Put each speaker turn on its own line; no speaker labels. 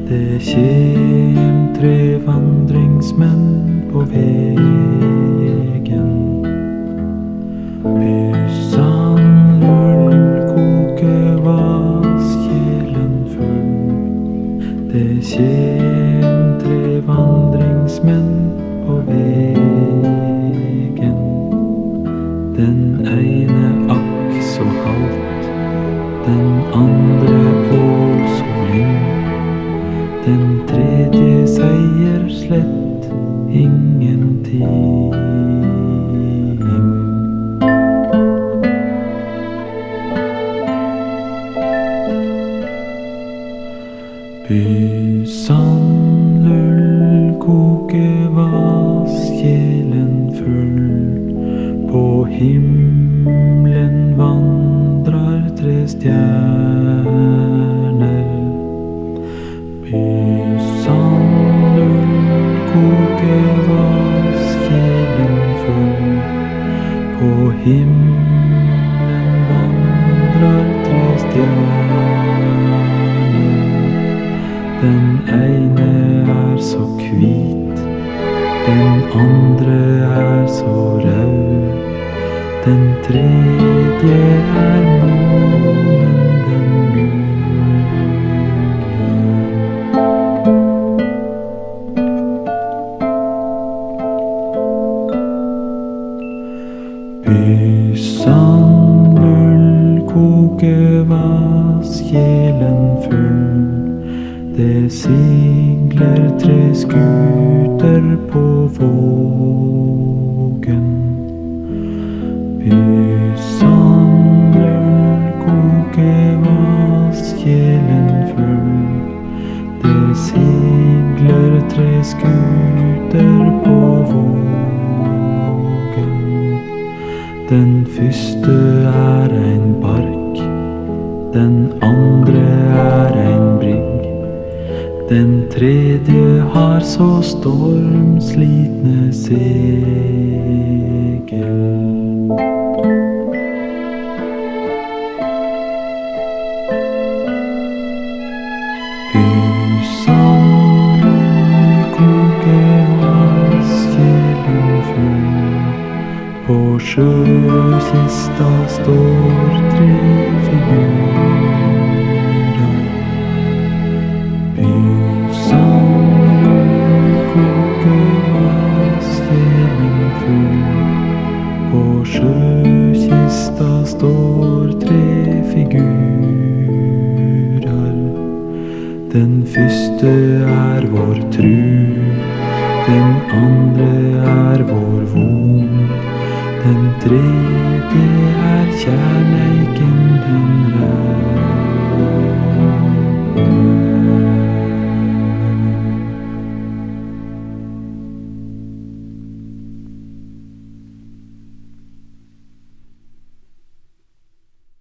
Det kjem 3 vandringsmenn på vegen. Byssan lull, kokevass, kjelen full. Det kjem 3 vandringsmenn på vegen. Den ene akk så halt, den andre å så lyng. Den tredje seier slett ingenting. Byssan lull, kokevass, kjelen full. På himmelen vandrar 3 stjerner. Byssan lull, kokevass, kjelen full. På himmelen vandrar 3 stjerner. Den ene så hvit, den andre så rød. Den tredje månen, den gule. Byssan lull, kokevass, kjelen full. Det sigler 3 skuter på vågen. Byssan lull, kokevass, kjelen full. Det sigler 3 skuter på vågen. Den første en bark, den andre en brigg. Den tredje har så stormslitne segel. Byssan lull, kokevass, kjelen full. På sjøkista står 3 figurer. Byssan lull, kokevass, kjelen full. På sjøkista står 3 figurer. Den første vår tru, den andre vår von. Den tredje kjærlighet.